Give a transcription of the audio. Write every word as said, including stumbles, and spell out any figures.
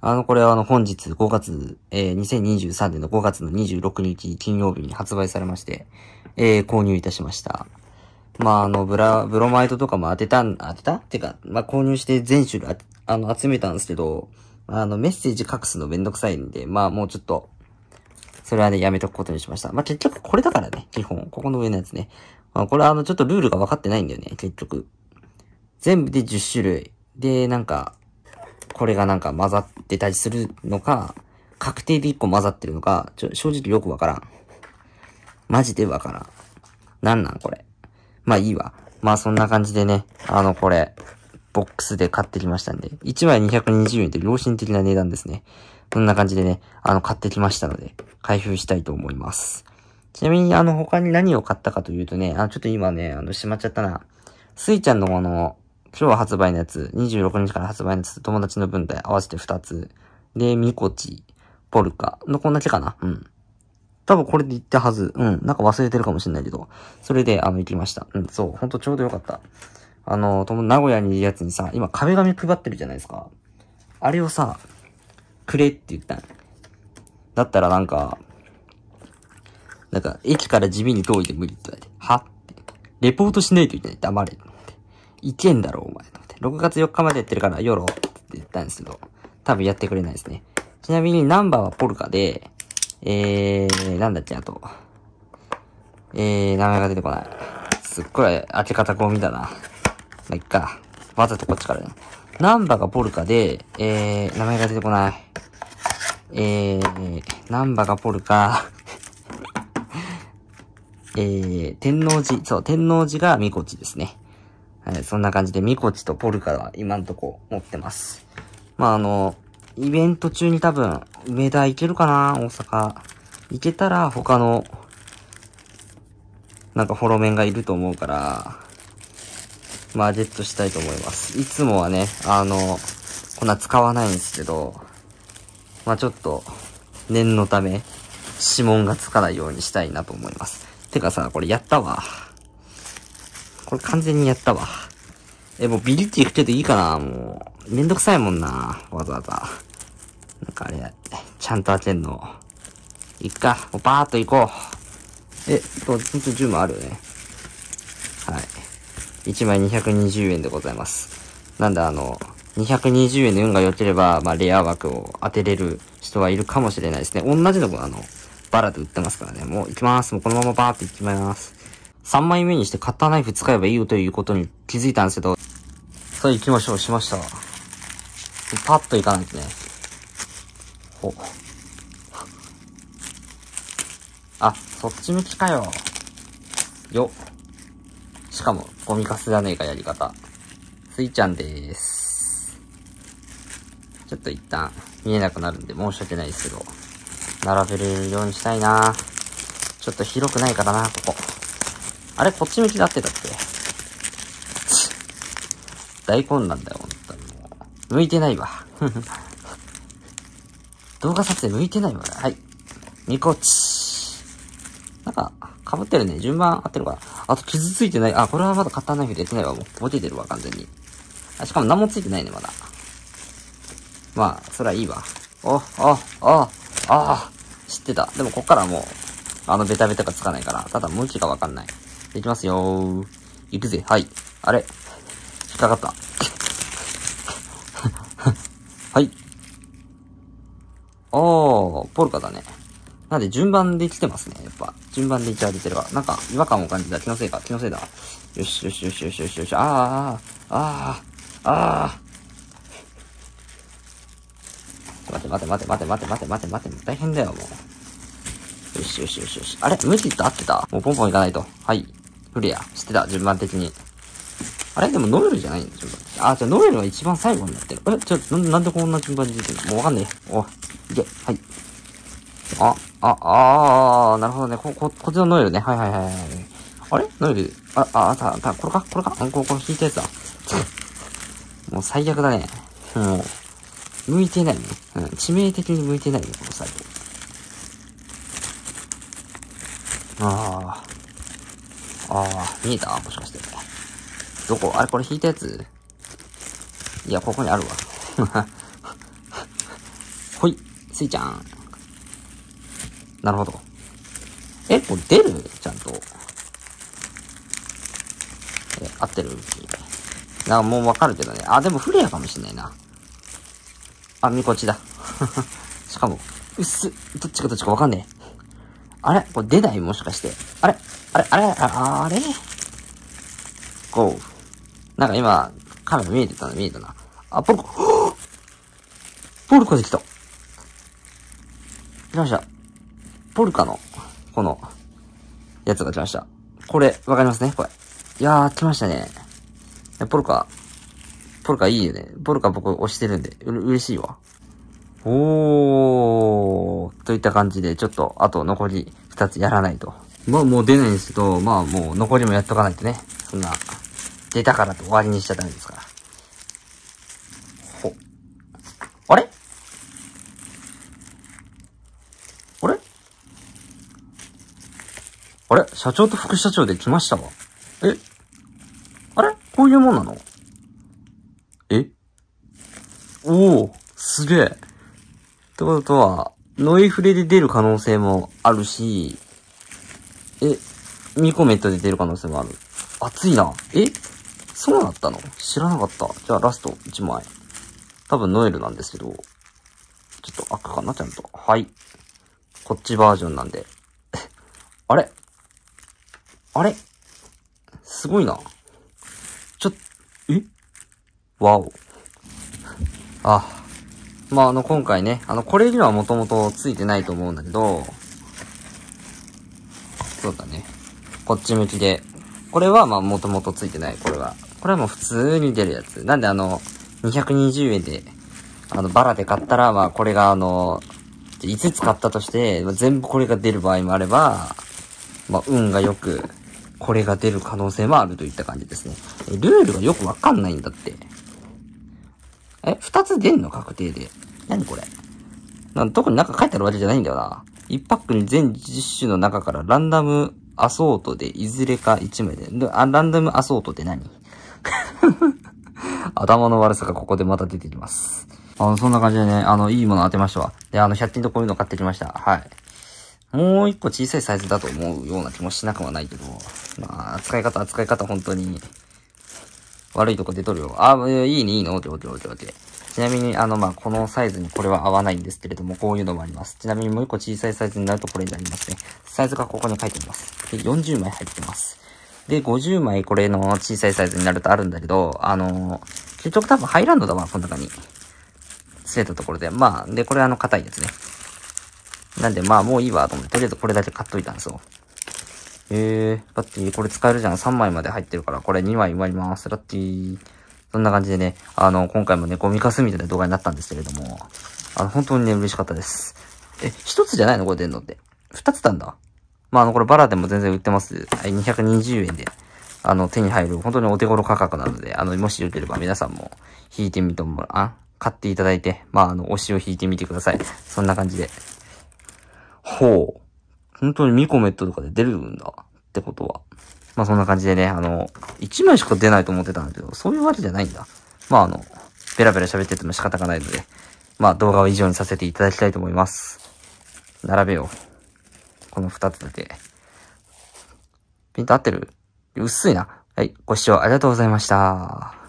あの、これはあの、本日ごがつ、えー、にせんにじゅうさんねんのごがつのにじゅうろくにち金曜日に発売されまして、えー、購入いたしました。まあ、あの、ブラ、ブロマイドとかも当てたん、当てたってか、まあ、購入して全種類あ、あの、集めたんですけど、あの、メッセージ隠すのめんどくさいんで、まあ、もうちょっと、それはね、やめとくことにしました。まあ、結局これだからね、基本。ここの上のやつね。まあ、これあの、ちょっとルールが分かってないんだよね、結局。全部でじゅっしゅるい。で、なんか、これがなんか混ざってたりするのか、確定でいっこ混ざってるのか、ちょ、正直よくわからん。マジでわからん。なんなんこれ。まあいいわ。まあそんな感じでね、あのこれ、ボックスで買ってきましたんで、いちまいにひゃくにじゅうえんと良心的な値段ですね。こんな感じでね、あの買ってきましたので、開封したいと思います。ちなみにあの他に何を買ったかというとね、あ、ちょっと今ね、あのしまっちゃったな。スイちゃんのあの、今日発売のやつ、にじゅうろくにちから発売のやつ、友達の分で合わせてふたつ。で、ミコチ、ポルカのこんだけかな。うん。多分これで言ったはず。うん。なんか忘れてるかもしれないけど。それで、あの、行きました。うん、そう。ほんとちょうどよかった。あの、とも、名古屋にいるやつにさ、今壁紙配ってるじゃないですか。あれをさ、くれって言ったん。だったらなんか、なんか、駅から地味に遠いで無理って言われて。はって。レポートしないといけない。黙れ。いけんだろ、お前。ろくがつよっかまでやってるから、よろって言ったんですけど、多分やってくれないですね。ちなみにナンバーはポルカで、えー、なんだっけ、あと。えー、名前が出てこない。すっごい当て方ゴミだな。まあ、いっか。わざとこっちからね。ナンバーがポルカで、えー、名前が出てこない。えー、ナンバーがポルカ、えー、天王寺、そう、天王寺がミコチですね。はい、そんな感じで、ミコチとポルカは今んとこ持ってます。まあ、あの、イベント中に多分、梅田行けるかな大阪。行けたら他の、なんかフォロメンがいると思うから、まあ、ゲットしたいと思います。いつもはね、あの、こんな使わないんですけど、まあちょっと、念のため、指紋がつかないようにしたいなと思います。てかさ、これやったわ。これ完全にやったわ。え、もうビリッていくけどいいかなもう。めんどくさいもんな。わざわざ。なんかあれ、ちゃんと当てんの。いっか。もうバーっと行こう。え、と、ほんとじゅうまいあるよね。はい。いちまいにひゃくにじゅうえんでございます。なんであの、にひゃくにじゅうえんの運が良ければ、まあレア枠を当てれる人はいるかもしれないですね。同じのもあの、バラで売ってますからね。もう行きます。もうこのままバーって行きます。さんまいめにしてカッターナイフ使えばいいよということに気づいたんですけど、さあ行きましょう、しました。パッと行かないとね。ほ。あ、そっち向きかよ。よ。しかも、ゴミカスじゃねえか、やり方。スイちゃんでーす。ちょっと一旦、見えなくなるんで申し訳ないですけど、並べれるようにしたいな。ちょっと広くないからな、ここ。あれ、こっち向きだってたっけ大根なんだよ、ほんとにもう。向いてないわ。動画撮影向いてないわ。はい。ミコチ。なんか、被ってるね。順番合ってるかな。あと傷ついてない。あ、これはまだカッターナイフでやってないわ。もう、ボケてるわ、完全に。あ、しかも何もついてないね、まだ。まあ、そりゃいいわ。お、あ、あ、あ、知ってた。でも、こっからもう、あのベタベタがつかないから、ただ向きがわかんない。いきますよー。行くぜ。はい。あれ引っかかった。はい。おー、ポルカだね。なんで順番で来てますね。やっぱ。順番で一応当ててるわ。なんか、違和感を感じた。気のせいか。気のせいだ。よしよしよしよしよしよし。あー、あー、あー、あー。待て待て待て待て待て待て待て待て。大変だよ、もう。よしよしよしよし。あれ向きって合ってたもうポンポンいかないと。はい。クリア。知ってた。順番的に。あれでもノエルじゃないんだ、順番。あ、じゃあノエルは一番最後になってる。え、ちょ、な、なんでこんな順番に出てるのもうわかんねえ。お、いけ。はい。あ、あ、あー、なるほどね。こ、こ、こっちのノエルね。はいはいはいはい。あれノエル、あ、あ、あた、た、これかこれかこれ、これ引いたやつだ。もう最悪だね。もう、向いてないね。うん、致命的に向いてないね、このサイト。あー。あー、見えたもしかして。どこあれこれ引いたやついや、ここにあるわ。 ほい、スイちゃん。なるほど。え、これ出るちゃんと。え、合ってるなんかもうわかるけどね。あ、でもフレアかもしんないな。あ、みこっちだ。しかも、うっす。どっちかどっちかわかんねえ。あれこれ出ないもしかして。あれあれあれあ、あれゴー。なんか今、カメラ見えてたの見えたな。あ、ポルコ。ポルコできた。来ました。ポルカの、この、やつが来ました。これ、わかりますねこれ。いやー、来ましたね。ポルカ、ポルカいいよね。ポルカ僕押してるんで、う、嬉しいわ。おー、といった感じで、ちょっと、あと残りふたつやらないと。まあもう出ないんですけど、まあもう残りもやっとかないとね。そんな、出たからと終わりにしちゃダメですから。ほ。あれあれあれ社長と副社長で来ましたわ。えあれこういうもんなのえおー、すげえ。ってことは、ノイフレで出る可能性もあるし、え、ミコメットで出る可能性もある。熱いな。えそうなったの知らなかった。じゃあラストいちまい。多分ノエルなんですけど、ちょっと開くかなちゃんと。はい。こっちバージョンなんで。あれあれすごいな。ちょ、えわお。あ、まあ、あの、今回ね、あの、これにはもともとついてないと思うんだけど、そうだね。こっち向きで。これはまあ、もともとついてない、これは。これはもう普通に出るやつ。なんであの、にひゃくにじゅうえんで、あの、バラで買ったら、まあ、これがあの、いつつ買ったとして、全部これが出る場合もあれば、まあ、運がよく、これが出る可能性もあるといった感じですね。ルールがよくわかんないんだって。え、二つ出んの確定で。何これなん特になんか書いてあるわけじゃないんだよな。いちパックに全じゅっ種の中からランダムアソートでいずれかいちまいで。あ、ランダムアソートって何頭の悪さがここでまた出てきます。あの、そんな感じでね、あの、いいもの当てましたわ。で、あの、ひゃく均とこういうの買ってきました。はい。もう一個小さいサイズだと思うような気もしなくはないけど、まあ、扱い方、扱い方、本当に、悪いとこ出とるよ。あ、いいね、いいのおておておておて。ちなみに、あの、まあ、このサイズにこれは合わないんですけれども、こういうのもあります。ちなみにもう一個小さいサイズになるとこれになりますね。サイズがここに書いてあります。で、よんじゅうまい入ってます。で、ごじゅうまいこれの小さいサイズになるとあるんだけど、あのー、結局多分ハイランドだわ、この中に。捨てたところで。まあ、で、これあの、硬いやつね。なんで、まあ、もういいわ、と思って、とりあえずこれだけ買っといたんですよ。えー、ラッティこれ使えるじゃん。さんまいまで入ってるから、これにまい埋まります。ラッティそんな感じでね、あの、今回もね、ゴミかすみたいな動画になったんですけれども、あの、本当にね、嬉しかったです。え、一つじゃないのこれ出んのって。二つなんだ。まあ、あの、これバラでも全然売ってます。はい、にひゃくにじゅうえんで、あの、手に入る、本当にお手頃価格なので、あの、もしよければ皆さんも引いてみても、あ、買っていただいて、まあ、あの、推しを引いてみてください。そんな感じで。ほう。本当にミコメットとかで出るんだ。ってことは。まあそんな感じでね、あの、いちまいしか出ないと思ってたんだけど、そういうわけじゃないんだ。まああの、ベラベラ喋ってても仕方がないので、まあ動画を以上にさせていただきたいと思います。並べよう。この二つだけ。ピント合ってる？薄いな。はい、ご視聴ありがとうございました。